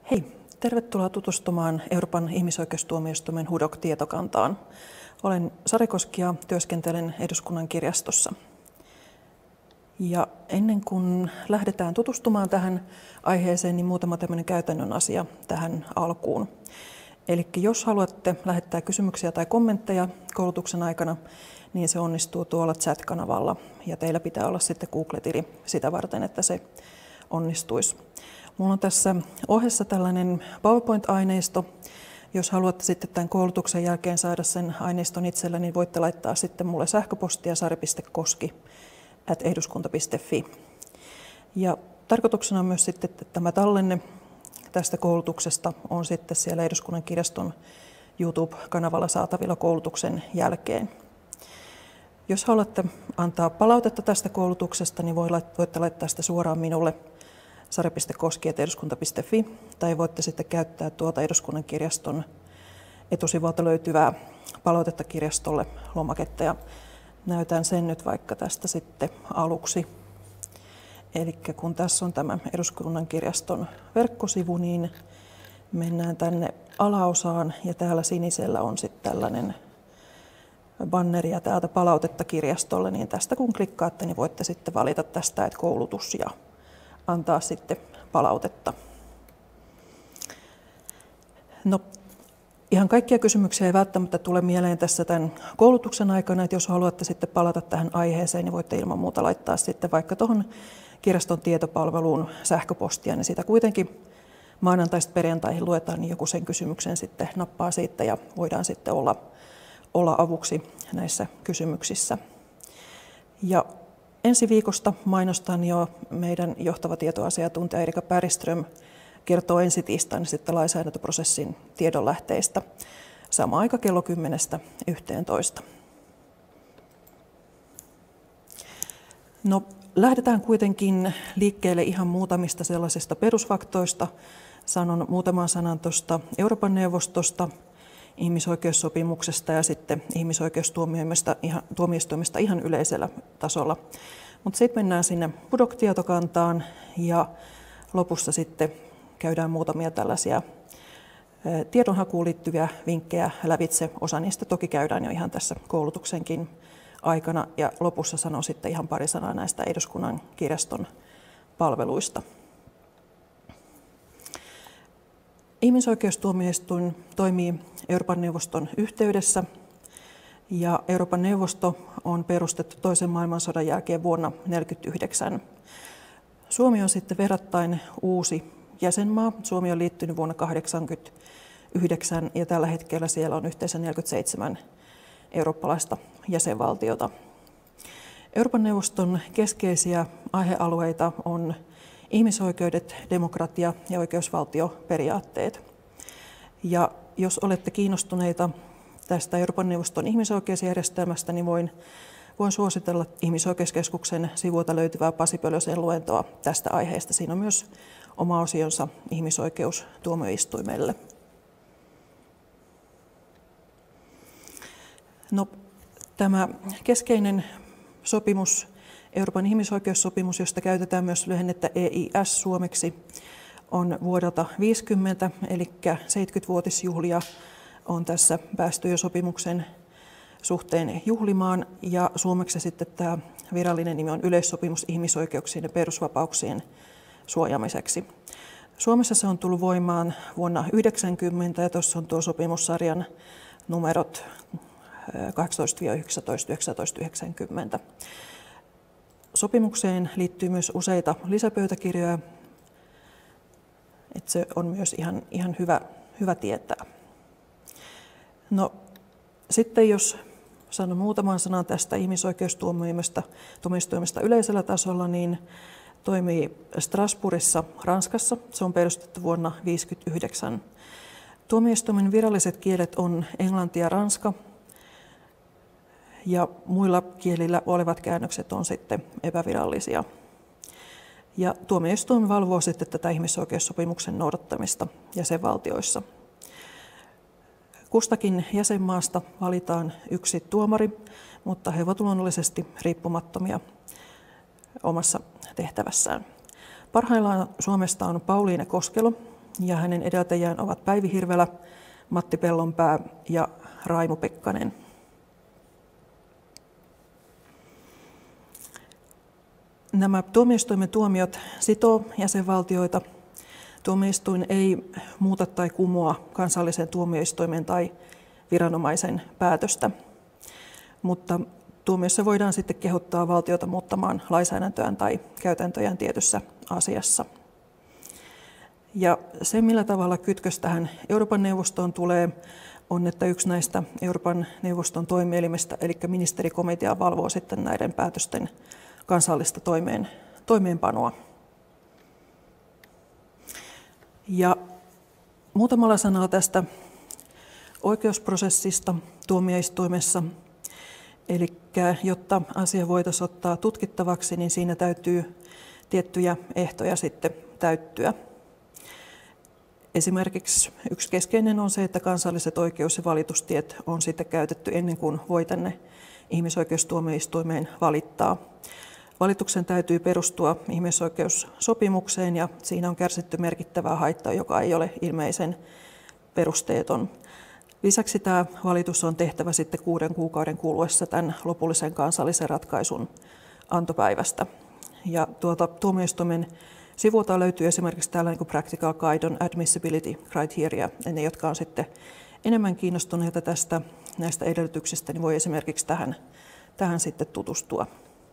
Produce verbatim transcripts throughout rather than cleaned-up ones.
Hei, tervetuloa tutustumaan Euroopan ihmisoikeustuomioistuimen H U D O C-tietokantaan. Olen Sari Koski ja työskentelen Eduskunnan kirjastossa. Ja ennen kuin lähdetään tutustumaan tähän aiheeseen, niin muutama tämmöinen käytännön asia tähän alkuun. Eli jos haluatte lähettää kysymyksiä tai kommentteja koulutuksen aikana, niin se onnistuu tuolla chat-kanavalla. Ja teillä pitää olla sitten Google-tili sitä varten, että se onnistuisi. Minulla on tässä ohessa tällainen PowerPoint-aineisto. Jos haluatte sitten tämän koulutuksen jälkeen saada sen aineiston itsellä, niin voitte laittaa sitten mulle sähköpostia sari piste koski ät eduskunta piste fi. Ja tarkoituksena on myös sitten, että tämä tallenne tästä koulutuksesta on sitten siellä Eduskunnan kirjaston YouTube-kanavalla saatavilla koulutuksen jälkeen. Jos haluatte antaa palautetta tästä koulutuksesta, niin voitte laittaa sitä suoraan minulle sari piste koski ät eduskunta piste fi, tai voitte sitten käyttää tuolta Eduskunnan kirjaston etusivuilta löytyvää palautetta kirjastolle lomaketta. Ja näytän sen nyt vaikka tästä sitten aluksi. Eli kun tässä on tämä Eduskunnan kirjaston verkkosivu, niin mennään tänne alaosaan ja täällä sinisellä on sitten tällainen banneri ja täältä palautetta kirjastolle, niin tästä kun klikkaatte, niin voitte sitten valita tästä, että koulutus ja antaa sitten palautetta. No, ihan kaikkia kysymyksiä ei välttämättä tule mieleen tässä tämän koulutuksen aikana, että jos haluatte sitten palata tähän aiheeseen, niin voitte ilman muuta laittaa sitten vaikka tuohon kirjaston tietopalveluun sähköpostia, niin sitä kuitenkin maanantaista perjantaihin luetaan, niin joku sen kysymyksen sitten nappaa siitä ja voidaan sitten olla, olla avuksi näissä kysymyksissä. Ja ensi viikosta mainostan jo meidän johtava tietoasiantuntija Erika Bergström kertoo ensi tiistaina sitten lainsäädäntöprosessin tiedonlähteistä. Sama aika kello kymmenestä yhteentoista. No, lähdetään kuitenkin liikkeelle ihan muutamista sellaisista perusfaktoista. Sanon muutaman sanan tuosta Euroopan neuvostosta, ihmisoikeussopimuksesta ja sitten ihmisoikeustuomioistuimesta ihan, tuomioistuimesta ihan yleisellä tasolla. Mutta sitten mennään sinne H U D O C-tietokantaan ja lopussa sitten käydään muutamia tällaisia tiedonhakuun liittyviä vinkkejä lävitse. Osa niistä toki käydään jo ihan tässä koulutuksenkin aikana ja lopussa sanon sitten ihan pari sanaa näistä Eduskunnan kirjaston palveluista. Ihmisoikeustuomioistuin toimii Euroopan neuvoston yhteydessä ja Euroopan neuvosto on perustettu toisen maailmansodan jälkeen vuonna tuhatyhdeksänsataaneljäkymmentäyhdeksän. Suomi on sitten verrattain uusi jäsenmaa. Suomi on liittynyt vuonna tuhatyhdeksänsataakahdeksankymmentäyhdeksän ja tällä hetkellä siellä on yhteensä neljäkymmentäseitsemän eurooppalaista jäsenvaltiota. Euroopan neuvoston keskeisiä aihealueita on ihmisoikeudet, demokratia ja oikeusvaltioperiaatteet. Ja jos olette kiinnostuneita tästä Euroopan neuvoston ihmisoikeusjärjestelmästä, niin voin, voin suositella Ihmisoikeuskeskuksen sivuilta löytyvää Pasi Pölösen luentoa tästä aiheesta. Siinä on myös oma osionsa ihmisoikeustuomioistuimelle. No, tämä keskeinen sopimus, Euroopan ihmisoikeussopimus, josta käytetään myös lyhennettä E I S suomeksi, on vuodelta viisikymmentä, eli seitsemänkymmentävuotisjuhlia on tässä päästy jo sopimuksen suhteen juhlimaan, ja suomeksi sitten tämä virallinen nimi on Yleissopimus ihmisoikeuksien ja perusvapauksien suojaamiseksi. Suomessa se on tullut voimaan vuonna yhdeksänkymmentä, ja tuossa on tuo sopimussarjan numerot kahdeksantoista yksitoista yhdeksäntoista yhdeksänkymmentä. Sopimukseen liittyy myös useita lisäpöytäkirjoja, että se on myös ihan, ihan hyvä, hyvä tietää. No, sitten jos sanon muutaman sanan tästä ihmisoikeustuomioistuimesta yleisellä tasolla, niin toimii Strasbourgissa Ranskassa. Se on perustettu vuonna tuhatyhdeksänsataayhdeksänkymmentäyhdeksän. Tuomioistuimen viralliset kielet on englanti ja ranska, ja muilla kielillä olevat käännökset on sitten epävirallisia. Ja tuomioistuin valvoo sitten tätä ihmisoikeussopimuksen noudattamista jäsenvaltioissa. Kustakin jäsenmaasta valitaan yksi tuomari, mutta he ovat luonnollisesti riippumattomia omassa tehtävässään. Parhaillaan Suomesta on Pauliine Koskelo, ja hänen edeltäjään ovat Päivi Hirvelä, Matti Pellonpää ja Raimo Pekkanen. Nämä tuomioistuimen tuomiot sitoo jäsenvaltioita. Tuomioistuin ei muuta tai kumoa kansallisen tuomioistuimen tai viranomaisen päätöstä, mutta tuomiossa voidaan sitten kehottaa valtiota muuttamaan lainsäädäntöään tai käytäntöjään tietyssä asiassa. Ja se, millä tavalla kytkös tähän Euroopan neuvostoon tulee, on, että yksi näistä Euroopan neuvoston toimielimistä, eli ministerikomitea, valvoo sitten näiden päätösten kansallista toimeen, toimeenpanoa. Ja muutamalla sanalla tästä oikeusprosessista tuomioistuimessa. Eli jotta asia voitaisiin ottaa tutkittavaksi, niin siinä täytyy tiettyjä ehtoja sitten täyttyä. Esimerkiksi yksi keskeinen on se, että kansalliset oikeus- ja valitustiet on sitten käytetty ennen kuin voi tänne ihmisoikeustuomioistuimeen valittaa. Valituksen täytyy perustua ihmisoikeussopimukseen ja siinä on kärsitty merkittävää haittaa, joka ei ole ilmeisen perusteeton. Lisäksi tämä valitus on tehtävä sitten kuuden kuukauden kuluessa tämän lopullisen kansallisen ratkaisun antopäivästä. Ja tuolta tuomioistuimen sivulta löytyy esimerkiksi tällainen kuin Practical Guide on Admissibility Criteria. Ja ne, jotka on sitten enemmän kiinnostuneita tästä näistä edellytyksistä, niin voi esimerkiksi tähän, tähän sitten tutustua.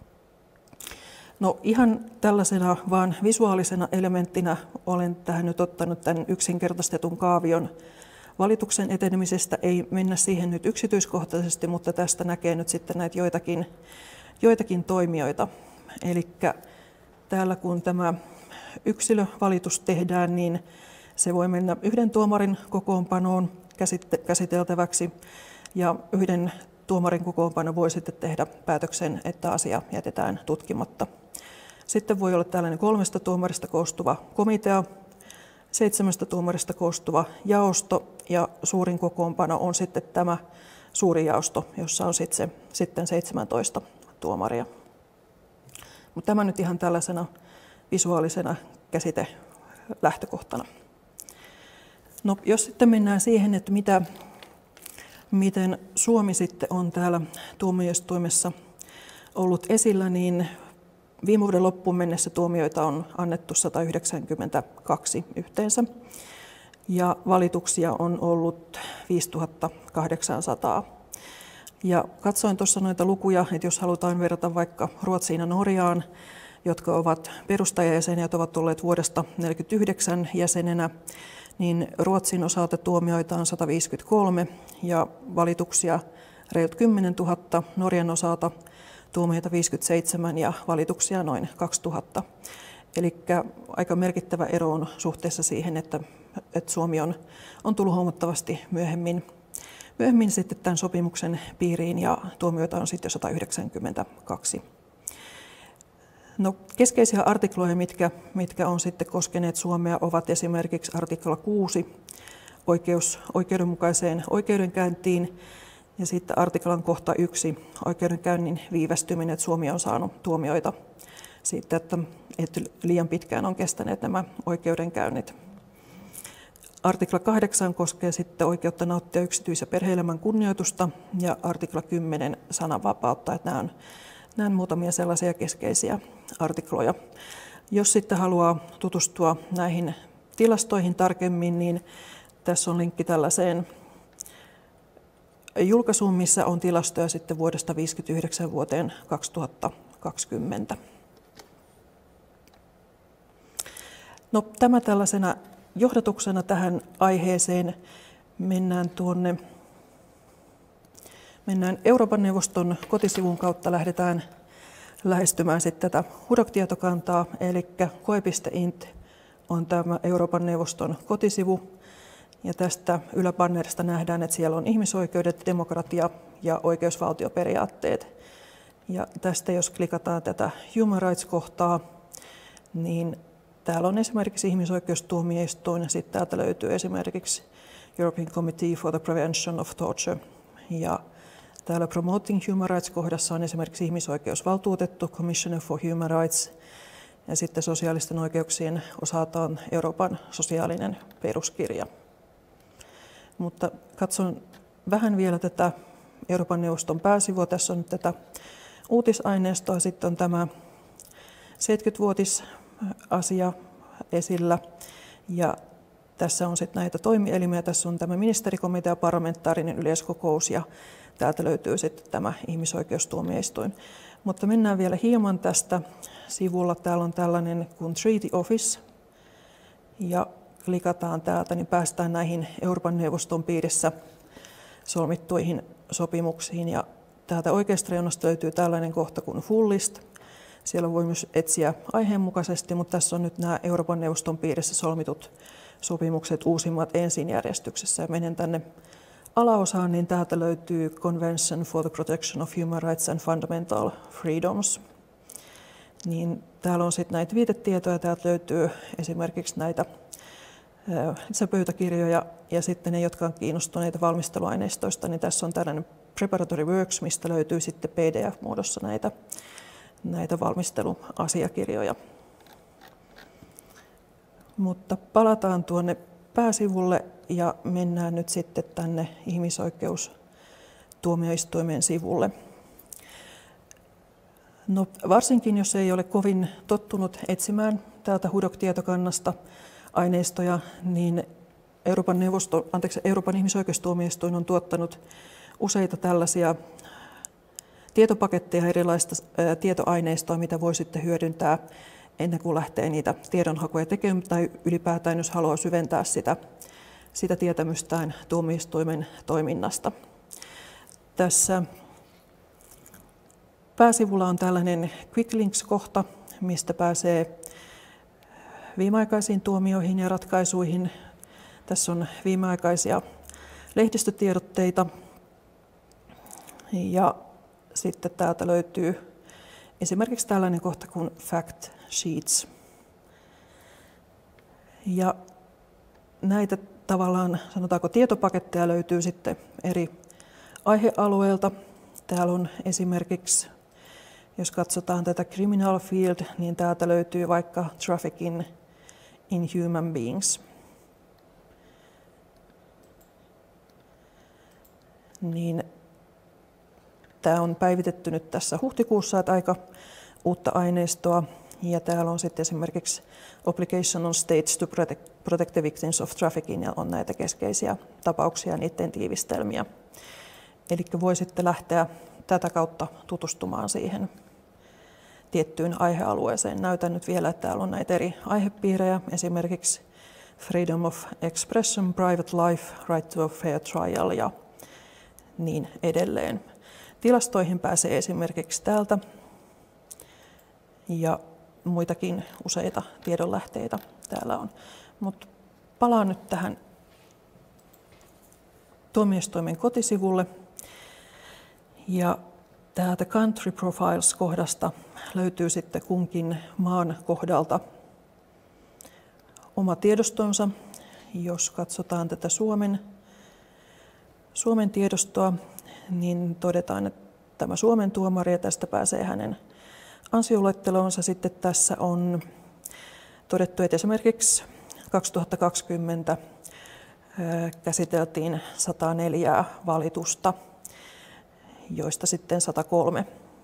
No ihan tällaisena vaan visuaalisena elementtinä olen tähän nyt ottanut tämän yksinkertaistetun kaavion valituksen etenemisestä. Ei mennä siihen nyt yksityiskohtaisesti, mutta tästä näkee nyt sitten näitä joitakin, joitakin toimijoita. Eli täällä kun tämä yksilövalitus tehdään, niin se voi mennä yhden tuomarin kokoonpanoon käsiteltäväksi ja yhden tuomarin kokoonpano voi sitten tehdä päätöksen, että asia jätetään tutkimatta. Sitten voi olla tällainen kolmesta tuomarista koostuva komitea, seitsemästä tuomarista koostuva jaosto ja suurin kokoonpano on sitten tämä suuri jaosto, jossa on sitten, se, sitten seitsemäntoista tuomaria. Mutta tämä nyt ihan tällaisena visuaalisena käsite lähtökohtana. No, jos sitten mennään siihen, että mitä, miten Suomi sitten on täällä tuomioistuimessa ollut esillä, niin viime vuoden loppuun mennessä tuomioita on annettu sata yhdeksänkymmentäkaksi yhteensä ja valituksia on ollut viisituhatta kahdeksansataa. Ja katsoin tuossa noita lukuja, että jos halutaan verrata vaikka Ruotsiin ja Norjaan, jotka ovat perustajajäseniä, ovat olleet vuodesta tuhatyhdeksänsataaneljäkymmentäyhdeksän jäsenenä, niin Ruotsin osalta tuomioita on sata viisikymmentäkolme ja valituksia reilut kymmenen tuhatta, Norjan osalta tuomioita viisikymmentäseitsemän ja valituksia noin kaksituhatta. Eli aika merkittävä ero on suhteessa siihen, että, että Suomi on, on tullut huomattavasti myöhemmin, myöhemmin sitten tämän sopimuksen piiriin ja tuomioita on sitten jo sata yhdeksänkymmentäkaksi. No, keskeisiä artikloja, mitkä, mitkä on sitten koskeneet Suomea, ovat esimerkiksi artikla kuusi, oikeus oikeudenmukaiseen oikeudenkäyntiin, ja sitten artiklan kohta yksi, oikeudenkäynnin viivästyminen, että Suomi on saanut tuomioita siitä, että, että liian pitkään on kestäneet nämä oikeudenkäynnit. Artikla kahdeksan koskee sitten oikeutta nauttia yksityis- ja perhe-elämän kunnioitusta, ja artikla kymmenen sananvapautta, että nämä on, nämä on muutamia sellaisia keskeisiä artikloja. Jos sitten haluaa tutustua näihin tilastoihin tarkemmin, niin tässä on linkki tällaiseen julkaisuun, missä on tilastoja sitten vuodesta tuhatyhdeksänsataaviisikymmentäyhdeksän vuoteen kaksituhattakaksikymmentä. No, tämä tällaisena johdatuksena tähän aiheeseen. Mennään tuonne, mennään Euroopan neuvoston kotisivun kautta, lähdetään lähestymään sitten tätä H U D O C-tietokantaa, eli koe piste int on tämä Euroopan neuvoston kotisivu. Ja tästä yläbannerista nähdään, että siellä on ihmisoikeudet, demokratia ja oikeusvaltioperiaatteet. Ja tästä jos klikataan tätä Human Rights-kohtaa, niin täällä on esimerkiksi ihmisoikeustuomioistuin ja sitten täältä löytyy esimerkiksi European Committee for the Prevention of Torture. Ja täällä Promoting Human Rights-kohdassa on esimerkiksi ihmisoikeusvaltuutettu, Commissioner for Human Rights. Ja sitten sosiaalisten oikeuksien osalta on Euroopan sosiaalinen peruskirja. Mutta katson vähän vielä tätä Euroopan neuvoston pääsivua. Tässä on nyt tätä uutisaineistoa. Sitten on tämä seitsemänkymmenvuotisasia esillä. Ja tässä on sitten näitä toimielimiä. Tässä on tämä ministerikomitea, parlamentaarinen yleiskokous ja täältä löytyy sitten tämä ihmisoikeustuomioistuin. Mutta mennään vielä hieman tästä sivulla. Täällä on tällainen kuin Treaty Office. Ja klikataan täältä, niin päästään näihin Euroopan neuvoston piirissä solmittuihin sopimuksiin. Ja täältä oikeasta reunasta löytyy tällainen kohta kuin Full List. Siellä voi myös etsiä aiheenmukaisesti, mutta tässä on nyt nämä Euroopan neuvoston piirissä solmitut sopimukset uusimmat ensin järjestyksessä. Ja menen tänne alaosaan, niin täältä löytyy Convention for the Protection of Human Rights and Fundamental Freedoms. Niin täällä on sitten näitä viitetietoja, täältä löytyy esimerkiksi näitä lisäpöytäkirjoja ja sitten ne, jotka on kiinnostuneita valmisteluaineistoista, niin tässä on tällainen Preparatory Works, mistä löytyy sitten P D F-muodossa näitä, näitä valmisteluasiakirjoja. Mutta palataan tuonne pääsivulle ja mennään nyt sitten tänne ihmisoikeustuomioistuimen sivulle. No, varsinkin jos ei ole kovin tottunut etsimään täältä H U D O C-tietokannasta aineistoja, niin Euroopan, neuvosto, anteeksi, Euroopan ihmisoikeustuomioistuin on tuottanut useita tällaisia tietopaketteja, erilaista ää, tietoaineistoa, mitä voi sitten hyödyntää ennen kuin lähtee niitä tiedonhakuja tekemään tai ylipäätään, jos haluaa syventää sitä, sitä tietämystään tuomioistuimen toiminnasta. Tässä pääsivulla on tällainen Quick Links-kohta, mistä pääsee viimeaikaisiin tuomioihin ja ratkaisuihin. Tässä on viimeaikaisia lehdistötiedotteita ja sitten täältä löytyy esimerkiksi tällainen kohta kuin Fact Sheets. Ja näitä tavallaan, sanotaanko, tietopaketteja löytyy sitten eri aihealueilta. Täällä on esimerkiksi, jos katsotaan tätä Criminal Field, niin täältä löytyy vaikka Trafficking in Human Beings. Niin tämä on päivitetty nyt tässä huhtikuussa, että aika uutta aineistoa. Ja täällä on sitten esimerkiksi Obligation on States to Protect the Victims of Trafficking, ja on näitä keskeisiä tapauksia ja niiden tiivistelmiä. Eli voi sitten lähteä tätä kautta tutustumaan siihen tiettyyn aihealueeseen. Näytän nyt vielä, että täällä on näitä eri aihepiirejä, esimerkiksi Freedom of Expression, Private Life, Right to a Fair Trial ja niin edelleen. Tilastoihin pääsee esimerkiksi täältä ja muitakin useita tiedonlähteitä täällä on. Mutta palaan nyt tähän tuomioistuimen kotisivulle. Ja täältä Country Profiles-kohdasta löytyy sitten kunkin maan kohdalta oma tiedostonsa. Jos katsotaan tätä Suomen, Suomen tiedostoa, niin todetaan, että tämä Suomen tuomari, ja tästä pääsee hänen ansioluettelonsa. Sitten tässä on todettu, että esimerkiksi kaksituhattakaksikymmentä käsiteltiin sata neljä valitusta, joista sitten sata kolme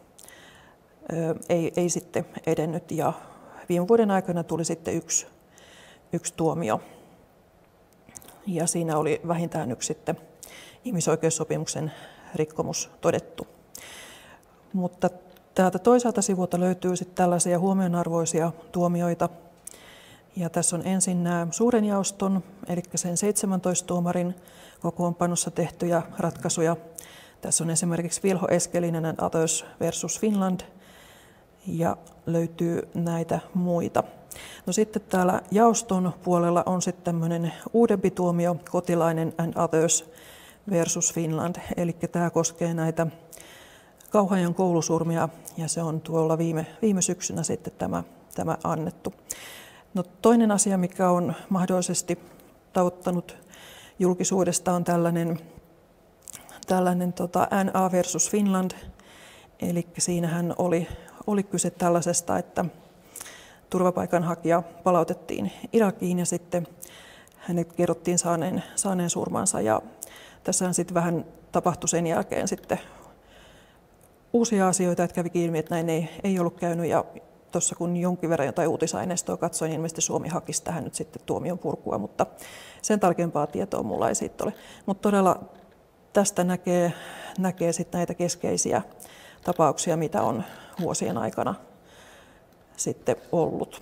ei, ei sitten edennyt, ja viime vuoden aikana tuli sitten yksi, yksi tuomio. Ja siinä oli vähintään yksi sitten ihmisoikeussopimuksen rikkomus todettu. Mutta täältä toisaalta sivulta löytyy sitten tällaisia huomionarvoisia tuomioita. Ja tässä on ensin nämä suuren jaoston, eli sen seitsemäntoista tuomarin kokoonpanossa tehtyjä ratkaisuja. Tässä on esimerkiksi Vilho Eskelinen and Others versus Finland, ja löytyy näitä muita. No sitten täällä jaoston puolella on sitten tämmöinen uudempi tuomio, Kotilainen and Others versus Finland, eli tämä koskee näitä Kauhajoen koulusurmia, ja se on tuolla viime, viime syksynä sitten tämä, tämä annettu. No toinen asia, mikä on mahdollisesti tavoittanut julkisuudesta, on tällainen, tällainen tota N A versus Finland, eli siinähän oli, oli kyse tällaisesta, että turvapaikanhakija palautettiin Irakiin ja sitten hänet kerrottiin saaneen, saaneen surmansa. Ja tässähän sitten vähän tapahtui sen jälkeen sitten uusia asioita, että kävi ilmi, että näin ei, ei ollut käynyt. Ja tuossa kun jonkin verran jotain uutisaineistoa katsoin, niin ilmeisesti Suomi hakisi tähän nyt sitten tuomion purkua, mutta sen tarkempaa tietoa mulla ei siitä ole. Mutta todella tästä näkee, näkee sitten näitä keskeisiä tapauksia, mitä on vuosien aikana sitten ollut.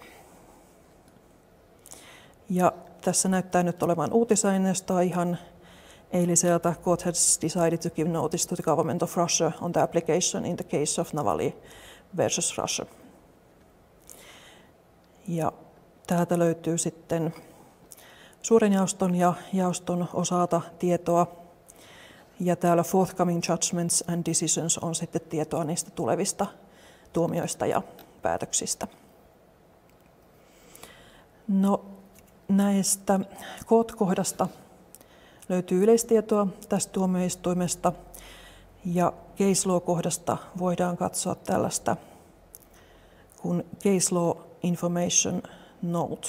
Ja tässä näyttää nyt olevan uutisaineistoa ihan eiliseltä. Court has decided to give notice to the government of Russia on the application in the case of Navalny versus Russia. Ja täältä löytyy sitten suuren jaoston ja jaoston osalta tietoa. Ja täällä forthcoming judgments and decisions on sitten tietoa niistä tulevista tuomioista ja päätöksistä. No näistä court-kohdasta löytyy yleistietoa tästä tuomioistuimesta ja case law-kohdasta voidaan katsoa tällaista kuin case law information note.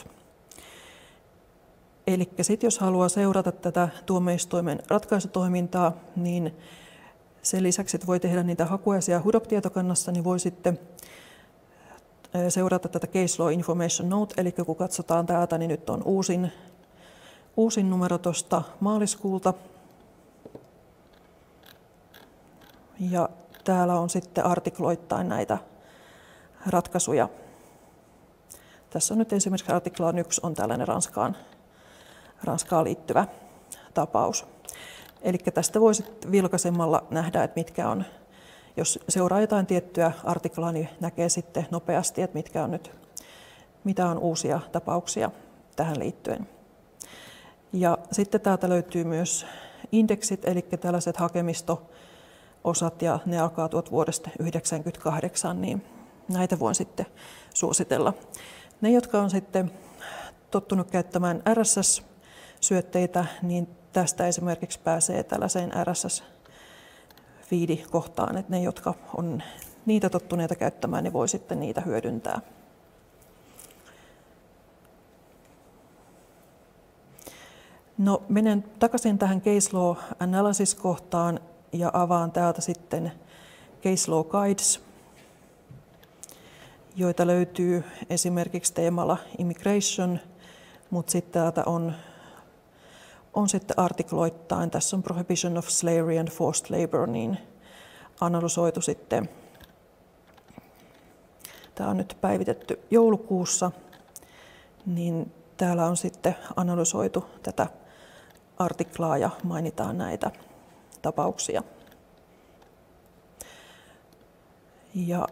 Eli sitten jos haluaa seurata tätä tuomioistuimen ratkaisutoimintaa, niin sen lisäksi, että voi tehdä niitä hakuja siellä Hudok-tietokannassa, niin voi sitten seurata tätä Case Law Information Note, eli kun katsotaan täältä, niin nyt on uusin, uusin numero tuosta maaliskuulta. Ja täällä on sitten artikloittain näitä ratkaisuja. Tässä on nyt esimerkiksi artiklaan yksi on tällainen Ranskaan, Ranskaan liittyvä tapaus. Eli tästä voi sitten vilkaisemalla nähdä, että mitkä on, jos seuraa jotain tiettyä artiklaa, niin näkee sitten nopeasti, että mitkä on nyt, mitä on uusia tapauksia tähän liittyen. Ja sitten täältä löytyy myös indeksit, eli tällaiset hakemisto-osat, ja ne alkaa tuot vuodesta yhdeksänkymmentäkahdeksan, niin näitä voin sitten suositella. Ne, jotka on sitten tottunut käyttämään R S S-syötteitä, niin tästä esimerkiksi pääsee tällaiseen R S S-feed-kohtaan, että ne, jotka on niitä tottuneita käyttämään, niin voi sitten niitä hyödyntää. No, menen takaisin tähän Case Law Analysis-kohtaan ja avaan täältä sitten Case Law Guides, joita löytyy esimerkiksi teemalla Immigration, mutta sitten täältä on, on sitten artikloittain, tässä on Prohibition of Slavery and Forced Labor, niin analysoitu sitten, tämä on nyt päivitetty joulukuussa, niin täällä on sitten analysoitu tätä artiklaa ja mainitaan näitä tapauksia. Ja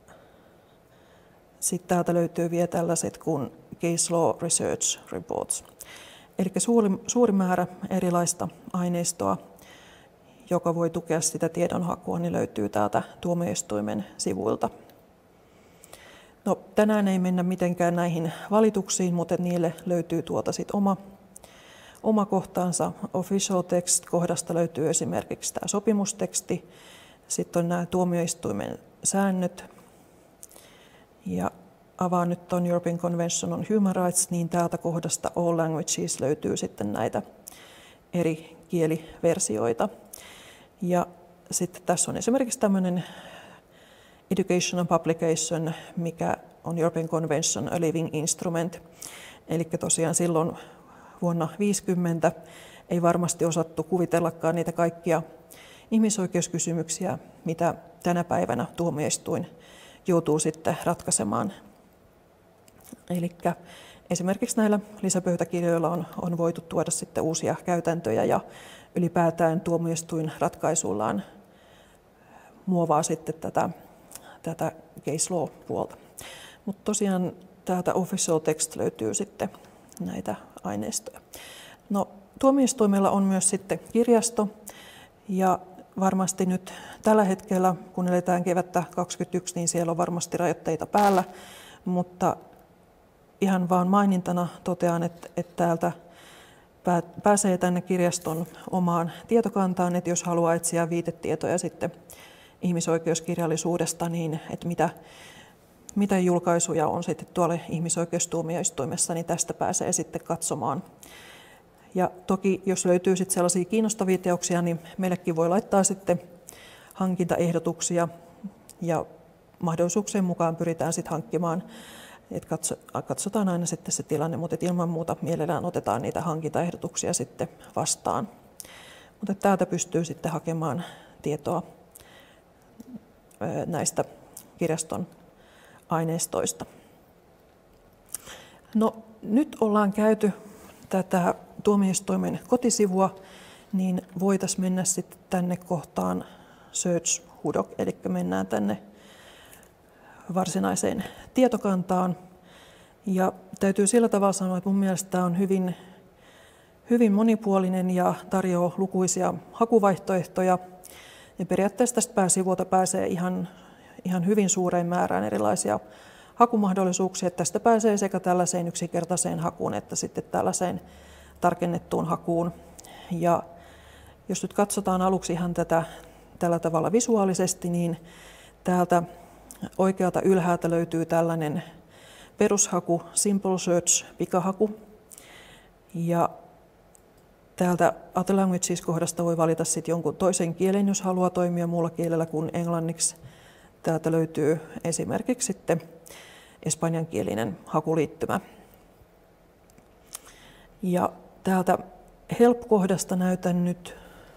sitten täältä löytyy vielä tällaiset kuin Case Law Research Reports. Eli suuri, suuri määrä erilaista aineistoa, joka voi tukea sitä tiedonhakua, niin löytyy täältä tuomioistuimen sivuilta. No, tänään ei mennä mitenkään näihin valituksiin, mutta niille löytyy tuolta sit oma, oma kohtaansa. Official text-kohdasta löytyy esimerkiksi tämä sopimusteksti, sitten on nämä tuomioistuimen säännöt, ja avaan nyt tuon European Convention on Human Rights, niin täältä kohdasta All Languages löytyy sitten näitä eri kieliversioita. Ja sitten tässä on esimerkiksi tämmöinen Education and Publication, mikä on European Convention a Living Instrument. Eli tosiaan silloin vuonna tuhatyhdeksänsataaviisikymmentä ei varmasti osattu kuvitellakaan niitä kaikkia ihmisoikeuskysymyksiä, mitä tänä päivänä tuomioistuin joutuu sitten ratkaisemaan. Eli esimerkiksi näillä lisäpöytäkirjoilla on, on voitu tuoda sitten uusia käytäntöjä ja ylipäätään tuomioistuin ratkaisuillaan muovaa sitten tätä, tätä case law-puolta. Mutta tosiaan täältä official text löytyy sitten näitä aineistoja. No, tuomioistuimella on myös sitten kirjasto ja varmasti nyt tällä hetkellä, kun eletään kevättä kaksikymmentäyksi, niin siellä on varmasti rajoitteita päällä, mutta ihan vaan mainintana totean, että, että täältä pääsee tänne kirjaston omaan tietokantaan, että jos haluaa etsiä viitetietoja sitten ihmisoikeuskirjallisuudesta, niin että mitä, mitä julkaisuja on sitten tuolla ihmisoikeustuomioistuimessa, niin tästä pääsee sitten katsomaan. Ja toki, jos löytyy sitten sellaisia kiinnostavia teoksia, niin meillekin voi laittaa sitten hankintaehdotuksia ja mahdollisuuksien mukaan pyritään sitten hankkimaan. Et katso, katsotaan aina sitten se tilanne, mutta ilman muuta mielellään otetaan niitä hankintaehdotuksia sitten vastaan. Mutta täältä pystyy sitten hakemaan tietoa näistä kirjaston aineistoista. No, nyt ollaan käyty tätä tuomioistuimen kotisivua, niin voitaisiin mennä sitten tänne kohtaan Search Hudok, eli mennään tänne varsinaiseen tietokantaan. Ja täytyy sillä tavalla sanoa, että mun mielestä tämä on hyvin, hyvin monipuolinen ja tarjoaa lukuisia hakuvaihtoehtoja. Ja periaatteessa tästä pääsivulta pääsee ihan, ihan hyvin suureen määrään erilaisia hakumahdollisuuksia. Että tästä pääsee sekä tällaiseen yksinkertaiseen hakuun että sitten tällaiseen tarkennettuun hakuun. Ja jos nyt katsotaan aluksi ihan tätä tällä tavalla visuaalisesti, niin täältä oikealta ylhäältä löytyy tällainen perushaku, Simple Search, pikahaku. Ja täältä Other Languages-kohdasta voi valita sitten jonkun toisen kielen, jos haluaa toimia muulla kielellä kuin englanniksi. Täältä löytyy esimerkiksi sitten espanjankielinen hakuliittymä. Ja täältä Help-kohdasta näytän nyt,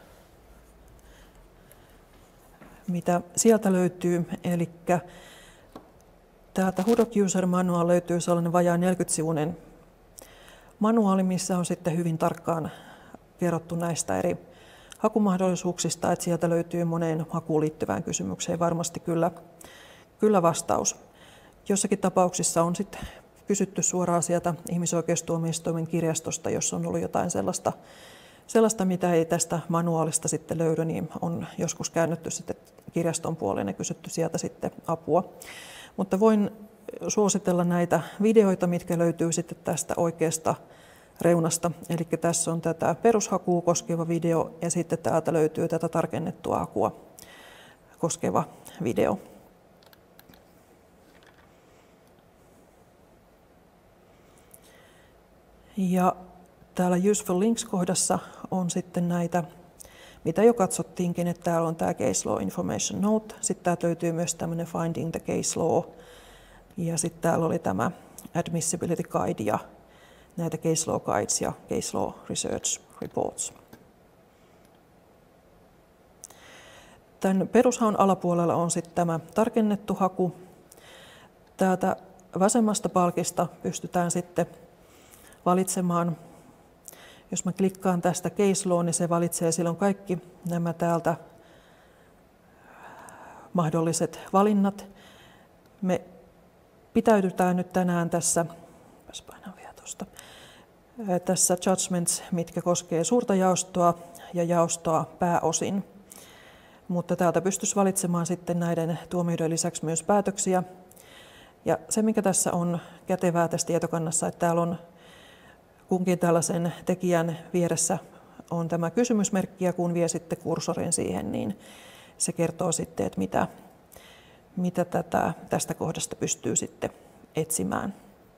mitä sieltä löytyy. Eli täältä Hudok User Manual löytyy sellainen vajaa neljäkymmentä-sivuinen manuaali, missä on sitten hyvin tarkkaan kerrottu näistä eri hakumahdollisuuksista, että sieltä löytyy moneen hakuun liittyvään kysymykseen varmasti kyllä, kyllä vastaus. Jossakin tapauksissa on sitten kysytty suoraan sieltä ihmisoikeustuomioistuimen kirjastosta, jos on ollut jotain sellaista, sellaista, mitä ei tästä manuaalista sitten löydy, niin on joskus käännytty sitten kirjaston puoleen ja kysytty sieltä sitten apua. Mutta voin suositella näitä videoita, mitkä löytyy sitten tästä oikeasta reunasta. Eli tässä on tätä perushakua koskeva video ja sitten täältä löytyy tätä tarkennettua hakua koskeva video. Ja täällä Useful Links-kohdassa on sitten näitä, mitä jo katsottiinkin, että täällä on tämä Case Law Information Note. Sitten täältä löytyy myös tämmöinen Finding the Case Law. Ja sitten täällä oli tämä Admissibility Guide ja näitä Case Law Guides ja Case Law Research Reports. Tämän perushaun alapuolella on sitten tämä tarkennettu haku. Täältä vasemmasta palkista pystytään sitten valitsemaan. Jos mä klikkaan tästä Case Law, niin se valitsee silloin kaikki nämä täältä mahdolliset valinnat. Me pitäydytään nyt tänään tässä, painaan vielä tuosta, tässä judgments, mitkä koskee suurta jaostoa ja jaostoa pääosin. Mutta täältä pystyisi valitsemaan sitten näiden tuomioiden lisäksi myös päätöksiä. Ja se, mikä tässä on kätevää tässä tietokannassa, että täällä on kunkin tällaisen tekijän vieressä on tämä kysymysmerkki, ja kun vie sitten kursorin siihen, niin se kertoo sitten, että mitä, mitä tätä, tästä kohdasta pystyy sitten etsimään.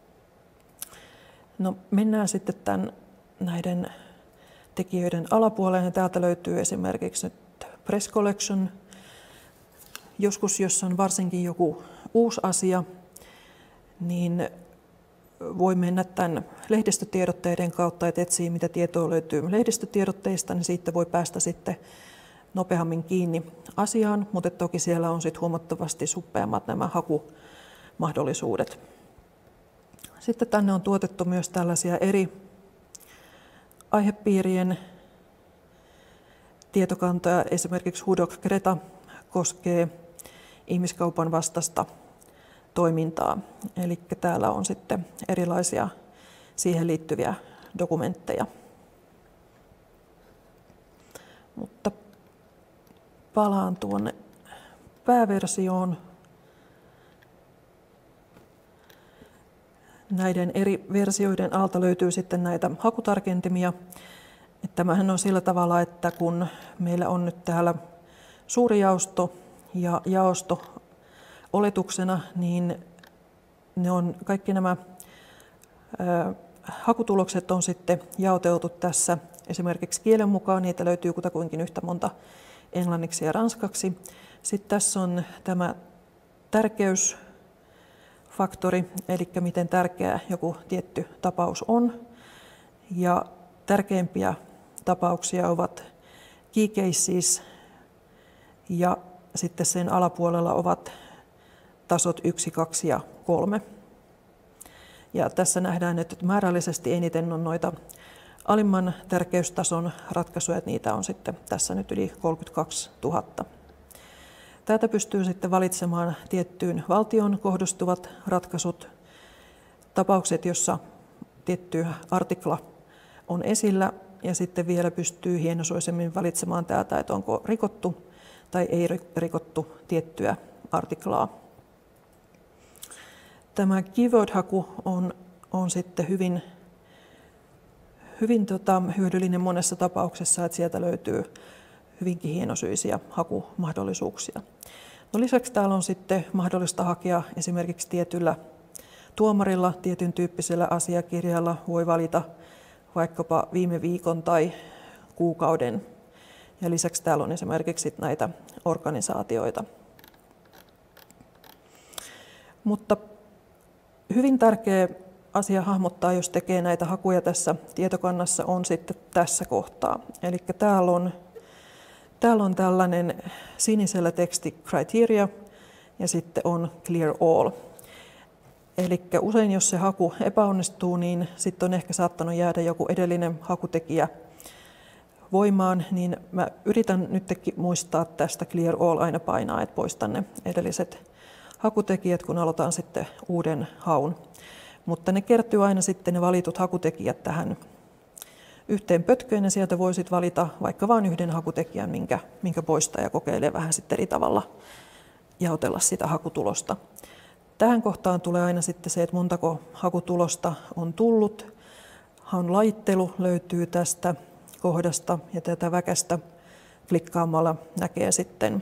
No, mennään sitten tämän, näiden tekijöiden alapuoleen, ja täältä löytyy esimerkiksi nyt Press Collection. Joskus, jos on varsinkin joku uusi asia, niin voi mennä tämän lehdistötiedotteiden kautta, että etsii mitä tietoa löytyy lehdistötiedotteista, niin siitä voi päästä sitten nopeammin kiinni asiaan, mutta toki siellä on sitten huomattavasti suppeammat nämä hakumahdollisuudet. Sitten tänne on tuotettu myös tällaisia eri aihepiirien tietokantoja. Esimerkiksi Hudok Greta koskee ihmiskaupan vastaista toimintaa. Eli täällä on sitten erilaisia siihen liittyviä dokumentteja. Mutta palaan tuonne pääversioon. Näiden eri versioiden alta löytyy sitten näitä hakutarkentimia. Tämähän on sillä tavalla, että kun meillä on nyt täällä suuri jaosto ja jaosto oletuksena, niin ne on, kaikki nämä ö, hakutulokset on sitten jaoteltu tässä esimerkiksi kielen mukaan. Niitä löytyy kutakuinkin yhtä monta englanniksi ja ranskaksi. Sitten tässä on tämä tärkeysfaktori, eli miten tärkeä joku tietty tapaus on. Ja tärkeimpiä tapauksia ovat key cases ja sitten sen alapuolella ovat tasot yksi, kaksi ja kolme. Ja tässä nähdään, että määrällisesti eniten on noita alimman tärkeystason ratkaisuja, että niitä on sitten tässä nyt yli kolmekymmentäkaksituhatta. Täältä pystyy sitten valitsemaan tiettyyn valtioon kohdistuvat ratkaisut, tapaukset, jossa tietty artikla on esillä, ja sitten vielä pystyy hienosoisemmin valitsemaan täältä, että onko rikottu tai ei rikottu tiettyä artiklaa. Tämä keyword-haku on, on sitten hyvin, hyvin tota, hyödyllinen monessa tapauksessa, että sieltä löytyy hyvinkin hienosyisiä hakumahdollisuuksia. No lisäksi täällä on sitten mahdollista hakea esimerkiksi tietyllä tuomarilla, tietyn tyyppisellä asiakirjalla voi valita vaikkapa viime viikon tai kuukauden. Ja lisäksi täällä on esimerkiksi näitä organisaatioita. Mutta hyvin tärkeä asia hahmottaa, jos tekee näitä hakuja tässä tietokannassa, on sitten tässä kohtaa. Eli täällä on, täällä on tällainen sinisellä teksti criteria ja sitten on clear all. Eli usein jos se haku epäonnistuu, niin sitten on ehkä saattanut jäädä joku edellinen hakutekijä voimaan, niin mä yritän nytkin muistaa tästä clear all aina painaa, että poistan ne edelliset hakutekijät, kun aloitan sitten uuden haun. Mutta ne kertyy aina sitten ne valitut hakutekijät tähän yhteen pötköön, ja sieltä voisit valita vaikka vain yhden hakutekijän, minkä, minkä poistaa ja kokeilee vähän sitten eri tavalla jaotella sitä hakutulosta. Tähän kohtaan tulee aina sitten se, että montako hakutulosta on tullut. Haun laittelu löytyy tästä kohdasta ja tätä väkästä klikkaamalla näkee sitten,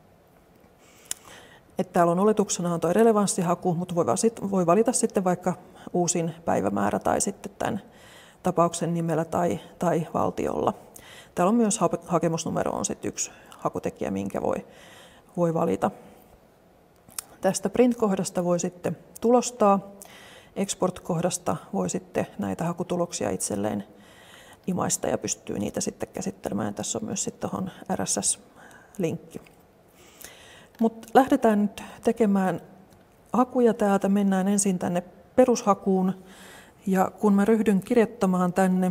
että täällä on oletuksena on tuo relevanssihaku, mutta voi, voi valita sitten vaikka uusin päivämäärä tai sitten tämän tapauksen nimellä tai, tai valtiolla. Täällä on myös hakemusnumero on sitten yksi hakutekijä, minkä voi, voi valita. Tästä print-kohdasta voi sitten tulostaa, export-kohdasta voi sitten näitä hakutuloksia itselleen imaista ja pystyy niitä sitten käsittelemään. Tässä on myös sitten tuohon R S S-linkki. Mutta lähdetään nyt tekemään hakuja täältä. Mennään ensin tänne perushakuun. Ja kun mä ryhdyn kirjoittamaan tänne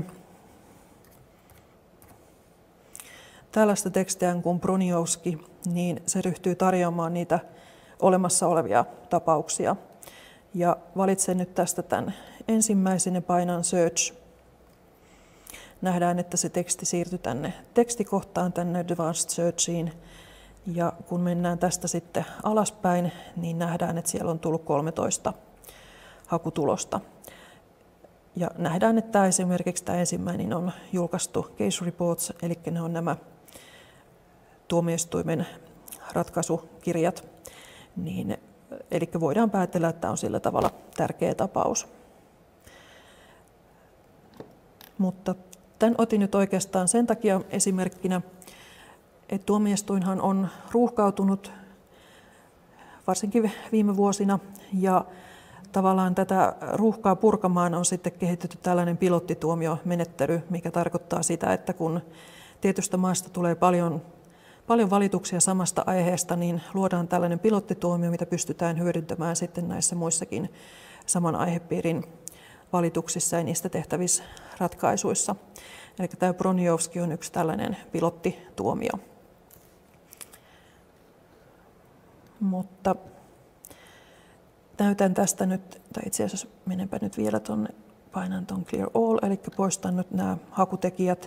tällaista tekstiä kuin Broniowski, niin se ryhtyy tarjoamaan niitä olemassa olevia tapauksia. Ja valitsen nyt tästä tämän ensimmäisen ja painan search. Nähdään, että se teksti siirtyy tänne tekstikohtaan, tänne Advanced Searchiin. Ja kun mennään tästä sitten alaspäin, niin nähdään, että siellä on tullut kolmetoista hakutulosta. Ja nähdään, että esimerkiksi tämä ensimmäinen on julkaistu case reports, eli ne on nämä tuomioistuimen ratkaisukirjat. Niin, eli voidaan päätellä, että tämä on sillä tavalla tärkeä tapaus. Mutta tämän otin nyt oikeastaan sen takia esimerkkinä, että tuomioistuinhan on ruuhkautunut varsinkin viime vuosina, ja tavallaan tätä ruuhkaa purkamaan on sitten kehitetty tällainen pilottituomiomenettely, mikä tarkoittaa sitä, että kun tietystä maasta tulee paljon, paljon valituksia samasta aiheesta, niin luodaan tällainen pilottituomio, mitä pystytään hyödyntämään sitten näissä muissakin saman aihepiirin valituksissa ja niistä tehtävissä ratkaisuissa. Eli tämä Broniowski on yksi tällainen pilottituomio. Mutta näytän tästä nyt, tai itse asiassa menenpä nyt vielä tuonne, painan tuon Clear All, eli poistan nyt nämä hakutekijät.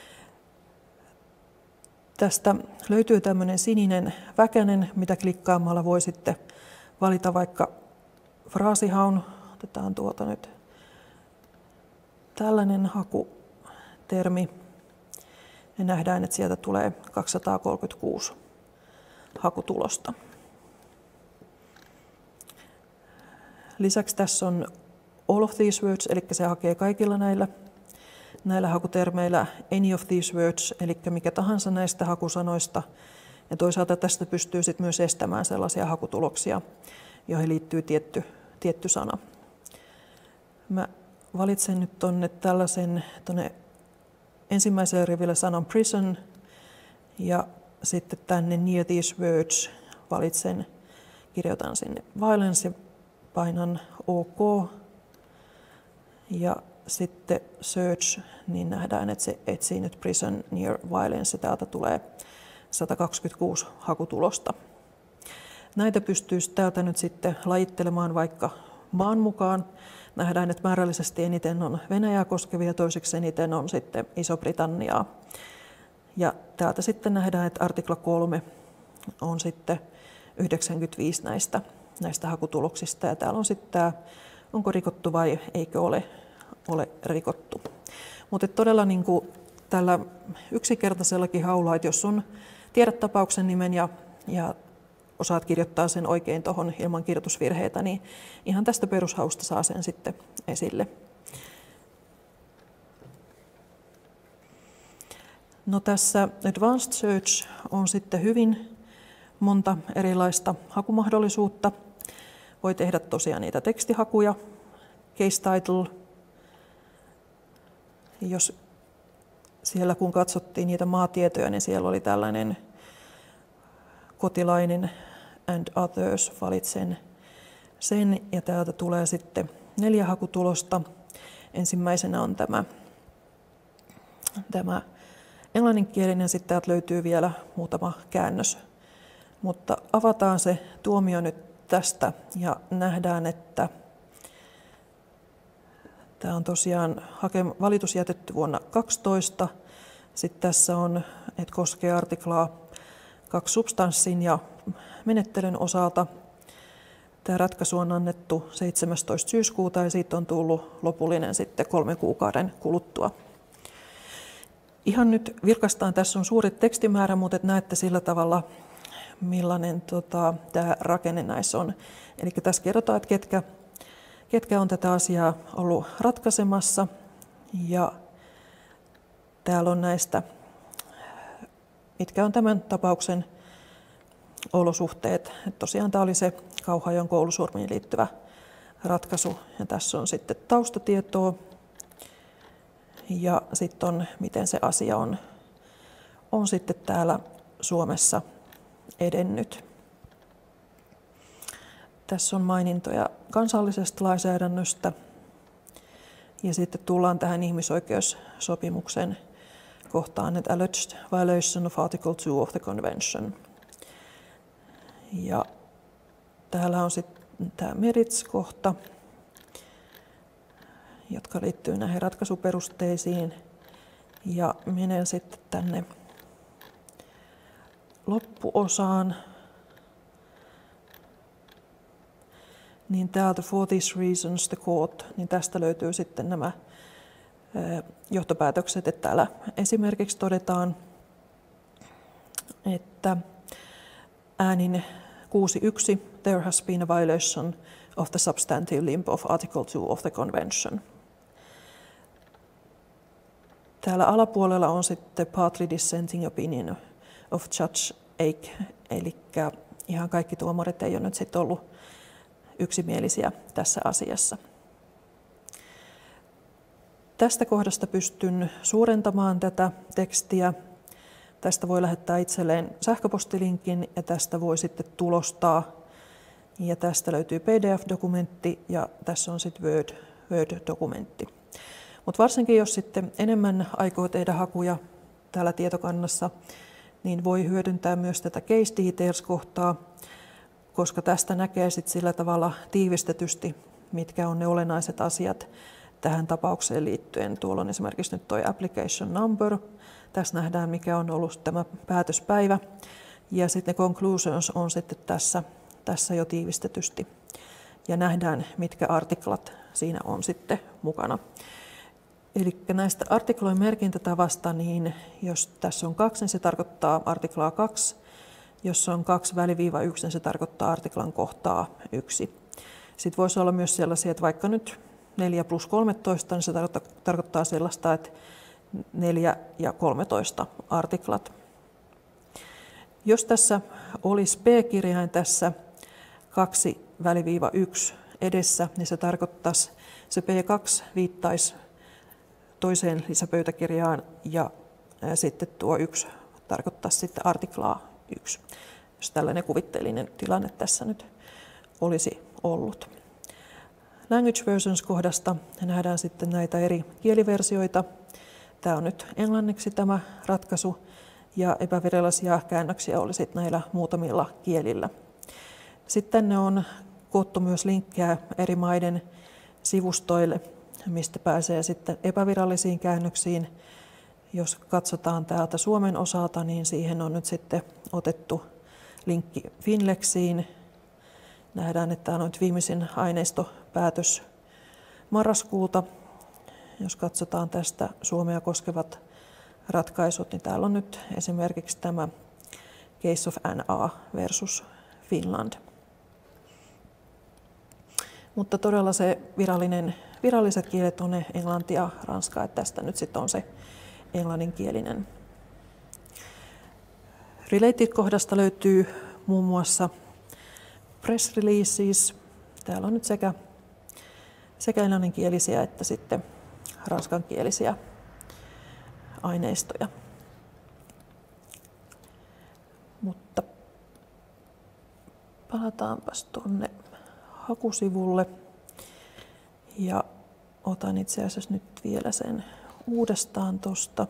Tästä löytyy tämmöinen sininen väkänen, mitä klikkaamalla voi sitten valita vaikka fraasihaun. Otetaan tuota nyt tällainen hakutermi. Ja nähdään, että sieltä tulee kaksisataakolmekymmentäkuusi hakutulosta. Lisäksi tässä on all of these words, eli se hakee kaikilla näillä, näillä hakutermeillä any of these words, eli mikä tahansa näistä hakusanoista. Ja toisaalta tästä pystyy sit myös estämään sellaisia hakutuloksia, joihin liittyy tietty, tietty sana. Mä valitsen nyt tonne tällaisen tonne ensimmäiselle riville sanan prison ja sitten tänne near these words valitsen, kirjoitan sinne violence ja painan OK ja sitten search, niin nähdään, että se etsii nyt prison near violence ja täältä tulee sata kaksikymmentäkuusi hakutulosta. Näitä pystyy täältä nyt sitten lajittelemaan vaikka maan mukaan. Nähdään, että määrällisesti eniten on Venäjää koskevia, toiseksi eniten on sitten Iso-Britanniaa. Ja täältä sitten nähdään, että artikla kolme on sitten yhdeksänkymmentäviisi näistä, näistä hakutuloksista. Ja täällä on sitten tämä, onko rikottu vai eikö ole, ole rikottu. Mutta todella niin kuin tällä yksinkertaisellakin haulla, että jos sun tiedät tapauksen nimen ja, ja osaat kirjoittaa sen oikein tuohon ilman kirjoitusvirheitä, niin ihan tästä perushausta saa sen sitten esille. No tässä Advanced Search on sitten hyvin monta erilaista hakumahdollisuutta. Voi tehdä tosiaan niitä tekstihakuja, case title. Jos siellä kun katsottiin niitä maatietoja, niin siellä oli tällainen Kotilainen and others, valitsen sen ja täältä tulee sitten neljä hakutulosta. Ensimmäisenä on tämä, tämä englanninkielinen, sitten täältä löytyy vielä muutama käännös. Mutta avataan se tuomio nyt tästä ja nähdään, että tämä on tosiaan valitus jätetty vuonna kaksitoista. Sitten tässä on, että koskee artiklaa kaksi substanssin ja menettelyn osalta. Tämä ratkaisu on annettu seitsemästoista syyskuuta ja siitä on tullut lopullinen sitten kolmen kuukauden kuluttua. Ihan nyt virkastaan, tässä on suuri tekstimäärä, mutta näette sillä tavalla, millainen tota, tämä rakenne näissä on. Eli tässä kerrotaan, että ketkä, ketkä on tätä asiaa ollut ratkaisemassa. Ja täällä on näistä, mitkä on tämän tapauksen olosuhteet. Et tosiaan tämä oli se Kauhajoen koulusurmiin liittyvä ratkaisu. Ja tässä on sitten taustatietoa ja sitten on, miten se asia on, on sitten täällä Suomessa edennyt. Tässä on mainintoja kansallisesta lainsäädännöstä ja sitten tullaan tähän ihmisoikeussopimuksen kohtaan, että alleged violation of Article two of the Convention. Ja täällä on sitten tämä merits-kohta, jotka liittyy näihin ratkaisuperusteisiin. Ja menen sitten tänne loppuosaan. Niin täältä for these reasons the court, niin tästä löytyy sitten nämä johtopäätökset, että täällä esimerkiksi todetaan, että äänin kuusi yksi there has been a violation of the substantive limb of Article two of the Convention. Täällä alapuolella on sitten partly dissenting opinion of Judge Eik, eli ihan kaikki tuomarit ei ole nyt sitten ollut yksimielisiä tässä asiassa. Tästä kohdasta pystyn suurentamaan tätä tekstiä. Tästä voi lähettää itselleen sähköpostilinkin ja tästä voi sitten tulostaa. Ja tästä löytyy P D F-dokumentti ja tässä on sitten Word, Word-dokumentti. Mutta varsinkin jos sitten enemmän aikoo tehdä hakuja täällä tietokannassa, niin voi hyödyntää myös tätä case details-kohtaa, koska tästä näkee sitten sillä tavalla tiivistetysti, mitkä on ne olennaiset asiat tähän tapaukseen liittyen. Tuolla on esimerkiksi nyt tuo application number. Tässä nähdään, mikä on ollut tämä päätöspäivä. Ja sitten ne conclusions on sitten tässä, tässä jo tiivistetysti. Ja nähdään, mitkä artiklat siinä on sitten mukana. Eli näistä artiklojen merkintätavasta, niin jos tässä on kaksi, niin se tarkoittaa artiklaa kaksi. Jos on kaksi väliviiva yksi, niin se tarkoittaa artiklan kohtaa yksi. Sitten voisi olla myös sellaisia, että vaikka nyt neljä plus kolmetoista, niin se tarkoittaa sellaista, että neljä ja kolmetoista artiklat. Jos tässä olisi P-kirjain tässä kaksi väliviiva yksi edessä, niin se tarkoittaisi, se P kaksi viittaisi toiseen lisäpöytäkirjaan ja sitten tuo yksi tarkoittaisi sitten artiklaa yksi, jos tällainen kuvitteellinen tilanne tässä nyt olisi ollut. Language versions kohdasta nähdään sitten näitä eri kieliversioita. Tämä on nyt englanniksi tämä ratkaisu ja epävirallisia käännöksiä oli sitten näillä muutamilla kielillä. Sitten tänne on koottu myös linkkejä eri maiden sivustoille, mistä pääsee sitten epävirallisiin käännöksiin. Jos katsotaan täältä Suomen osalta, niin siihen on nyt sitten otettu linkki Finlexiin. Nähdään, että tämä on nyt viimeisin aineistopäätös marraskuulta. Jos katsotaan tästä Suomea koskevat ratkaisut, niin täällä on nyt esimerkiksi tämä Case of N A versus Finland. Mutta todella se virallinen, viralliset kielet on ne englanti ja ranska, että tästä nyt sitten on se englanninkielinen. Related-kohdasta löytyy muun muassa press releases. Täällä on nyt sekä, sekä englanninkielisiä että sitten ranskankielisiä aineistoja. Mutta palataanpas tuonne hakusivulle ja otan itse asiassa nyt vielä sen uudestaan tuosta.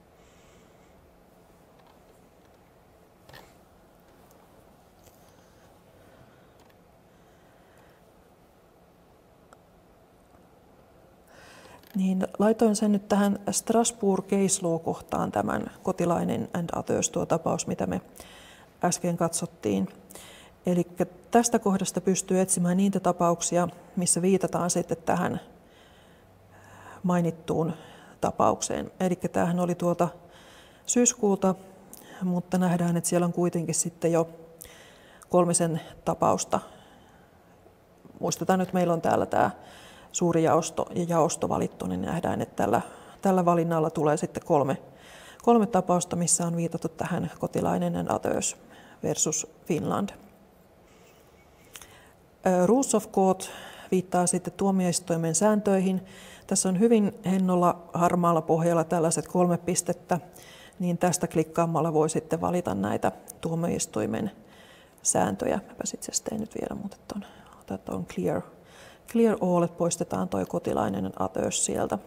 Niin, laitoin sen nyt tähän Strasbourg Case Law-kohtaan tämän Kotilainen and Others, tuo tapaus, mitä me äsken katsottiin. Eli tästä kohdasta pystyy etsimään niitä tapauksia, missä viitataan sitten tähän mainittuun tapaukseen. Eli tämähän oli tuolta syyskuulta, mutta nähdään, että siellä on kuitenkin sitten jo kolmisen tapausta. Muistetaan nyt, meillä on täällä tämä suuri jaosto ja jaosto valittu, niin nähdään, että tällä, tällä valinnalla tulee sitten kolme, kolme tapausta, missä on viitattu tähän Kotilainen and Others versus Finland. Rules of Court viittaa sitten tuomioistuimen sääntöihin. Tässä on hyvin hennolla harmaalla pohjalla tällaiset kolme pistettä, niin tästä klikkaamalla voi sitten valita näitä tuomioistuimen sääntöjä. Mäpä itse asiassa tein nyt vielä muuten tuon, otan tuon clear. Clear all, että poistetaan toi Kotilainen and Others sieltä.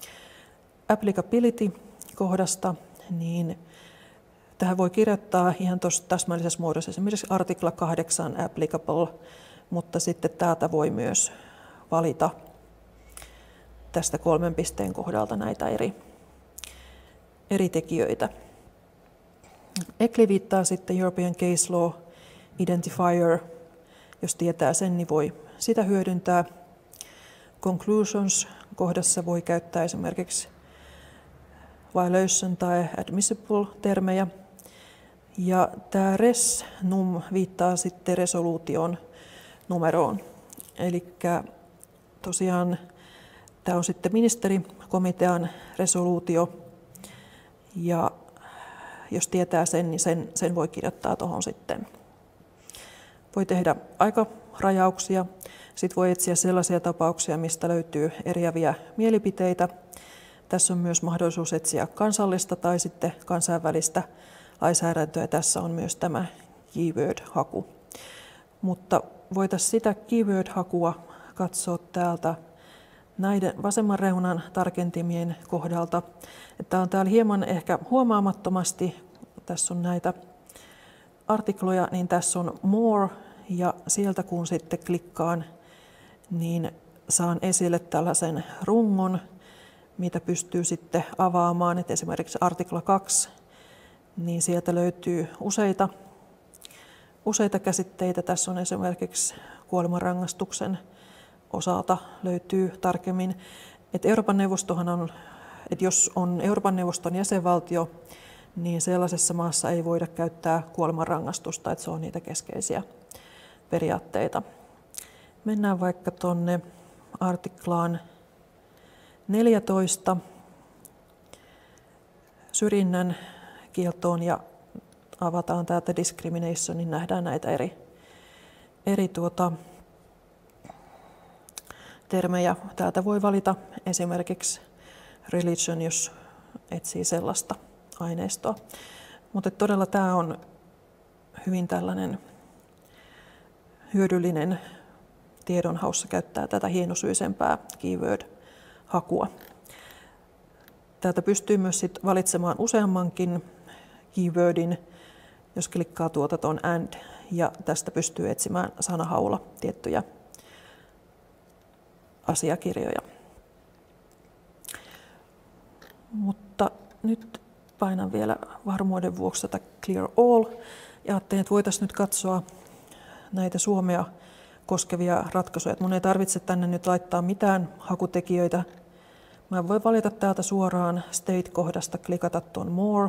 Applicability-kohdasta, niin tähän voi kirjoittaa ihan tuossa täsmällisessä muodossa esimerkiksi artikla kahdeksan applicable, mutta sitten täältä voi myös valita tästä kolmen pisteen kohdalta näitä eri, eri tekijöitä. E C L I viittaa sitten European Case Law Identifier. Jos tietää sen, niin voi sitä hyödyntää. Conclusions-kohdassa voi käyttää esimerkiksi violation tai admissible-termejä. Ja tämä res-num viittaa sitten resoluution numeroon. Eli tosiaan tämä on sitten ministerikomitean resoluutio. Ja jos tietää sen, niin sen, sen voi kirjoittaa tuohon sitten. Voi tehdä aikarajauksia. Sitten voi etsiä sellaisia tapauksia, mistä löytyy eriäviä mielipiteitä. Tässä on myös mahdollisuus etsiä kansallista tai sitten kansainvälistä lainsäädäntöä. Tässä on myös tämä keyword-haku. Mutta voitaisiin sitä keyword-hakua katsoa täältä näiden vasemman reunan tarkentimien kohdalta. Tämä on täällä hieman ehkä huomaamattomasti. Tässä on näitä artikloja, niin tässä on more, ja sieltä kun sitten klikkaan, niin saan esille tällaisen rungon, mitä pystyy sitten avaamaan. Et esimerkiksi artikla kaksi, niin sieltä löytyy useita, useita käsitteitä. Tässä on esimerkiksi kuolemanrangaistuksen osalta löytyy tarkemmin. Et Euroopan neuvostohan on, että jos on Euroopan neuvoston jäsenvaltio, niin sellaisessa maassa ei voida käyttää kuolemanrangaistusta, että se on niitä keskeisiä periaatteita. Mennään vaikka tuonne artiklaan neljätoista syrjinnän kieltoon ja avataan täältä discrimination, niin nähdään näitä eri, eri tuota, termejä. Täältä voi valita esimerkiksi religion, jos etsii sellaista aineistoa. Mutta todella tämä on hyvin tällainen hyödyllinen tiedonhaussa, käyttää tätä hienosyisempää keyword-hakua. Täältä pystyy myös sit valitsemaan useammankin keywordin, jos klikkaa tuota tuon and, ja tästä pystyy etsimään sanahaulla tiettyjä asiakirjoja. Mutta nyt painan vielä varmuuden vuoksi tätä Clear All ja ajattelin, että voitaisiin nyt katsoa näitä Suomea koskevia ratkaisuja. Mun ei tarvitse tänne nyt laittaa mitään hakutekijöitä. Mä voin valita täältä suoraan State-kohdasta, klikata tuon More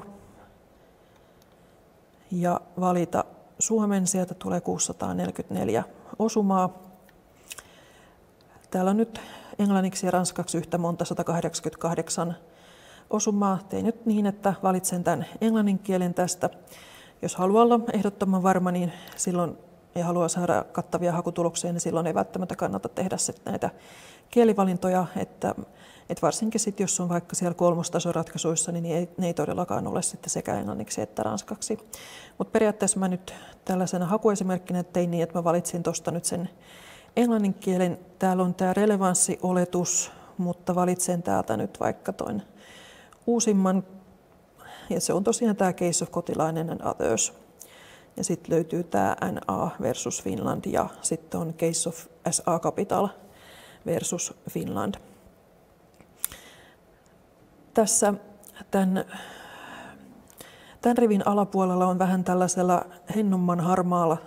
ja valita Suomen. Sieltä tulee kuusisataaneljäkymmentäneljä osumaa. Täällä on nyt englanniksi ja ranskaksi yhtä monta, sata kahdeksankymmentäkahdeksan osumaa. Tein nyt niin, että valitsen tämän englannin kielen tästä. Jos haluaa olla ehdottoman varma, niin silloin ja haluaa saada kattavia hakutuloksia, niin silloin ei välttämättä kannata tehdä näitä kielivalintoja. Että, että varsinkin sit, jos on vaikka siellä kolmostasoratkaisuissa, niin ei, ne ei todellakaan ole sitten sekä englanniksi että ranskaksi. Mutta periaatteessa mä nyt tällaisena hakuesimerkkinä tein niin, että mä valitsin tuosta nyt sen englannin kielen. Täällä on tämä relevanssioletus, mutta valitsen täältä nyt vaikka toin uusimman. Ja se on tosiaan tämä Case of Kotilainen and Others. Ja sitten löytyy tämä N A versus Finland ja sitten on Case of S A Capital versus Finland. Tässä tämän, tämän rivin alapuolella on vähän tällaisella hennomman harmaalla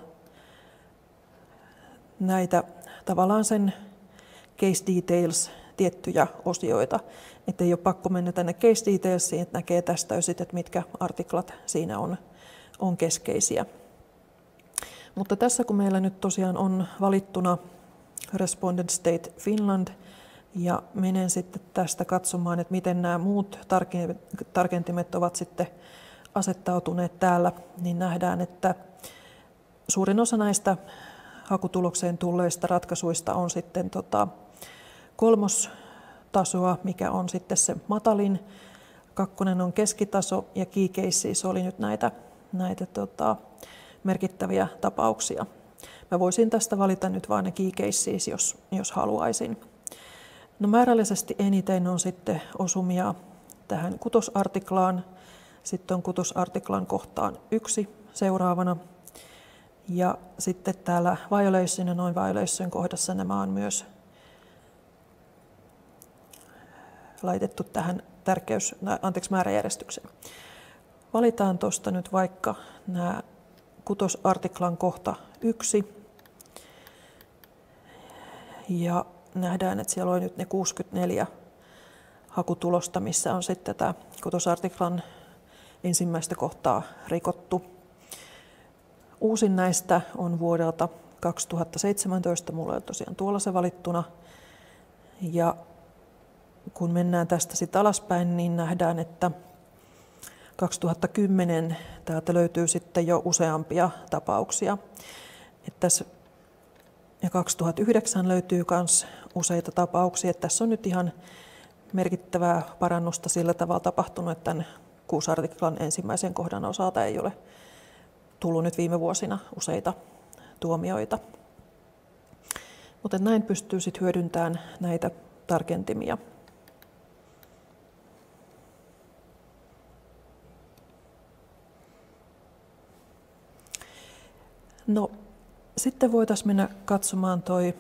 näitä tavallaan sen case details tiettyjä osioita. Että ei ole pakko mennä tänne case detailsiin, että näkee tästä jo sitten, että mitkä artiklat siinä on, on keskeisiä. Mutta tässä kun meillä nyt tosiaan on valittuna Respondent State Finland ja menen sitten tästä katsomaan, että miten nämä muut tarkentimet ovat sitten asettautuneet täällä, niin nähdään, että suurin osa näistä hakutulokseen tulleista ratkaisuista on sitten tota kolmostasoa, mikä on sitten se matalin. Kakkonen on keskitaso ja key cases oli nyt näitä, näitä tota, merkittäviä tapauksia. Mä voisin tästä valita nyt vain ne key cases, jos, jos haluaisin. No määrällisesti eniten on sitten osumia tähän kutosartiklaan. Sitten on kutosartiklan kohtaan yksi seuraavana. Ja sitten täällä violation ja non-violation kohdassa nämä on myös laitettu tähän tärkeys, anteeksi, määräjärjestykseen. Valitaan tuosta nyt vaikka nämä kutosartiklan kohta yksi. Ja nähdään, että siellä on nyt ne kuusikymmentäneljä hakutulosta, missä on sitten tätä kutosartiklan ensimmäistä kohtaa rikottu. Uusin näistä on vuodelta kaksituhattaseitsemäntoista, mulla on tosiaan tuolla se valittuna. Ja kun mennään tästä sitten alaspäin, niin nähdään, että kaksituhattakymmenen täältä löytyy sitten jo useampia tapauksia. Että tässä, ja kaksituhattayhdeksän löytyy myös useita tapauksia. Että tässä on nyt ihan merkittävää parannusta sillä tavalla tapahtunut, että tämän kuusi artiklan ensimmäisen kohdan osalta ei ole tullut nyt viime vuosina useita tuomioita. Mutta näin pystyy sitten hyödyntämään näitä tarkentimia. No, sitten voitaisiin mennä katsomaan toi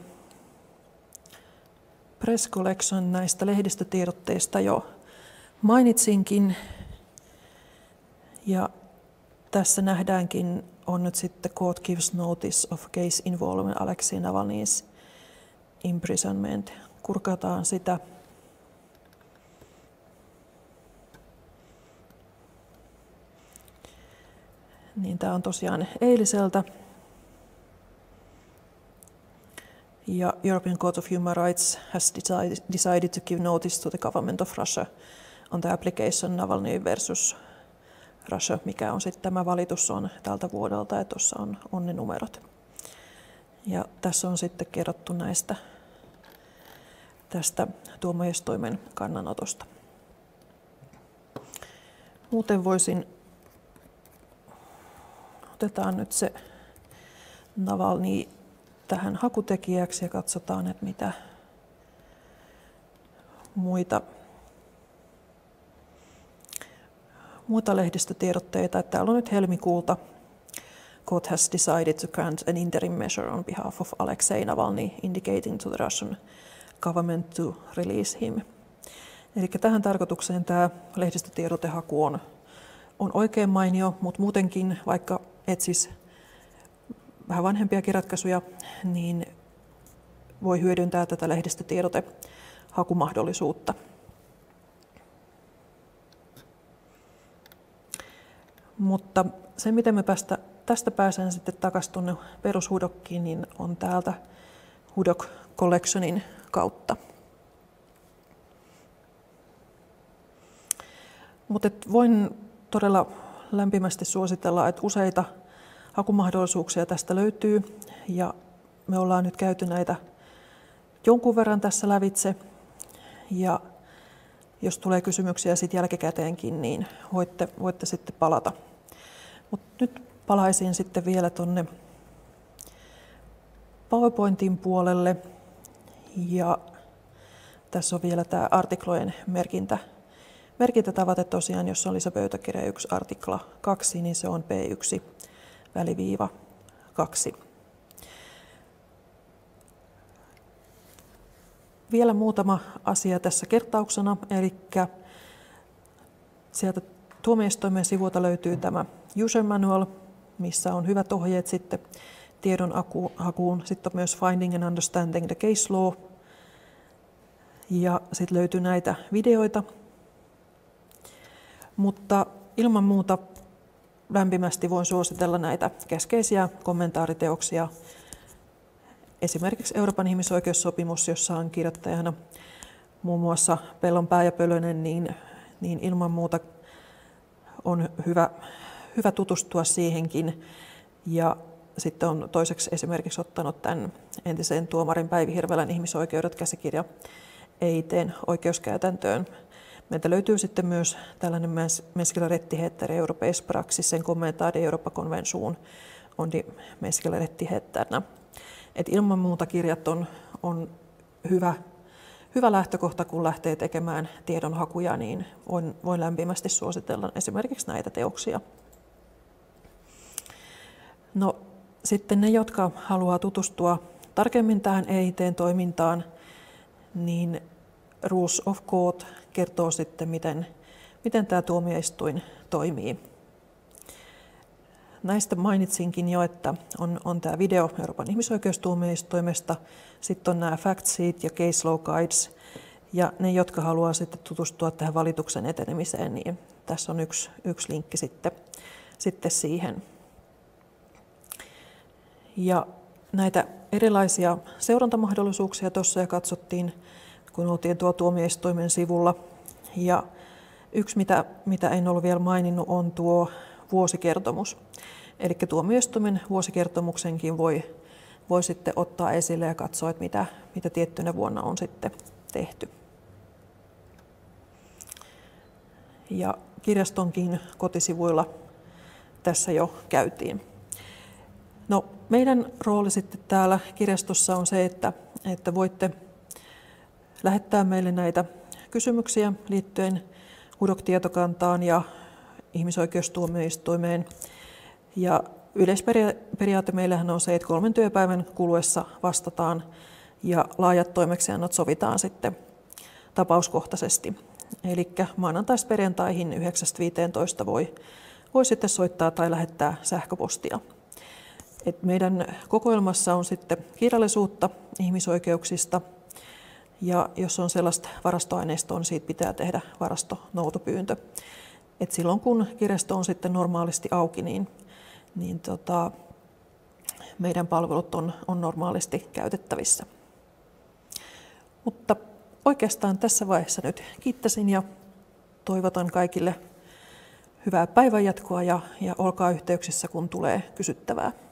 press collection näistä lehdistötiedotteista jo mainitsinkin. Ja tässä nähdäänkin on nyt sitten Court gives notice of case involving Alexei Navalny's imprisonment. Kurkataan sitä. Niin tämä on tosiaan eiliseltä. Ja European Court of Human Rights has decided to give notice to the government of Russia on the application Navalny versus Russia, mikä on sitten tämä valitus on tältä vuodelta, ja tuossa on, on ne numerot. Ja tässä on sitten kerrottu näistä tästä tuomioistuimen kannanotosta. Muuten voisin, otetaan nyt se Navalny tähän hakutekijäksi ja katsotaan, että mitä muita, muita lehdistötiedotteita. Että täällä on nyt helmikuulta. Court has decided to grant an interim measure on behalf of Alexei Navalny, indicating to the Russian government to release him. Eli tähän tarkoitukseen tämä lehdistötiedotehaku on, on oikein mainio, mutta muutenkin vaikka etsis vähän vanhempiakin ratkaisuja, niin voi hyödyntää tätä lehdistötiedotehakumahdollisuutta. Mutta se, miten me päästä, tästä pääsen sitten takaisin tuonne perushudokkiin, niin on täältä Hudok Collectionin kautta. Mutta voin todella lämpimästi suositella, että useita hakumahdollisuuksia tästä löytyy, ja me ollaan nyt käyty näitä jonkun verran tässä lävitse, ja jos tulee kysymyksiä sitten jälkikäteenkin, niin voitte, voitte sitten palata. Mutta nyt palaisin sitten vielä tuonne PowerPointin puolelle, ja tässä on vielä tämä artiklojen merkintä. Merkintätavat, että tosiaan jos on lisäpöytäkirja yksi artikla kaksi, niin se on P yksi väliviiva kaksi. Vielä muutama asia tässä kertauksena, eli sieltä tuomioistuimen sivulta löytyy tämä user manual, missä on hyvät ohjeet sitten tiedon hakuun. Sitten on myös Finding and Understanding the Case Law, ja sitten löytyy näitä videoita. Mutta ilman muuta lämpimästi voin suositella näitä keskeisiä kommentaariteoksia. Esimerkiksi Euroopan ihmisoikeussopimus, jossa on kirjoittajana muun muassa Pellonpää ja Pölönen, niin, niin ilman muuta on hyvä, hyvä tutustua siihenkin. Ja sitten on toiseksi esimerkiksi ottanut tämän entisen tuomarin Päivi Hirvelän ihmisoikeudet käsikirja E I T:n oikeuskäytäntöön. Meiltä löytyy sitten myös tällainen mänskliga rättigheter i europeisk praxis, sen kommentar i Europakonvention on de mänskliga rättigheterna. Et ilman muuta kirjat on, on hyvä, hyvä lähtökohta, kun lähtee tekemään tiedonhakuja, niin voin, voin lämpimästi suositella esimerkiksi näitä teoksia. No, sitten ne, jotka haluaa tutustua tarkemmin tähän E I T:n toimintaan, niin Rules of Court kertoo sitten, miten, miten tämä tuomioistuin toimii. Näistä mainitsinkin jo, että on, on tämä video Euroopan ihmisoikeustuomioistuimesta, sitten on nämä fact sheet ja case law guides, ja ne, jotka haluaa sitten tutustua tähän valituksen etenemiseen, niin tässä on yksi, yksi linkki sitten, sitten siihen. Ja näitä erilaisia seurantamahdollisuuksia tuossa ja katsottiin, kun oltiin tuo tuomioistuimen sivulla. Ja yksi, mitä, mitä en ollut vielä maininnut, on tuo vuosikertomus. Eli tuomioistuimen vuosikertomuksenkin voi, voi sitten ottaa esille ja katsoa, että mitä, mitä tiettynä vuonna on sitten tehty. Ja kirjastonkin kotisivuilla tässä jo käytiin. No, meidän rooli sitten täällä kirjastossa on se, että, että voitte lähettää meille näitä kysymyksiä liittyen Hudok-tietokantaan ja ihmisoikeustuomioistuimeen. Ja yleisperiaate meillähän on se, että kolmen työpäivän kuluessa vastataan ja laajat toimeksiannot sovitaan sitten tapauskohtaisesti. Eli maanantaista perjantaihin yhdeksästä viiteentoista voi, voi sitten soittaa tai lähettää sähköpostia. Et meidän kokoelmassa on sitten kirjallisuutta ihmisoikeuksista, ja jos on sellaista varastoaineistoa, niin siitä pitää tehdä varastonoutopyyntö. Et silloin kun kirjasto on sitten normaalisti auki, niin, niin tota, meidän palvelut on, on normaalisti käytettävissä. Mutta oikeastaan tässä vaiheessa nyt kiittäisin ja toivotan kaikille hyvää päivänjatkoa ja, ja olkaa yhteyksissä, kun tulee kysyttävää.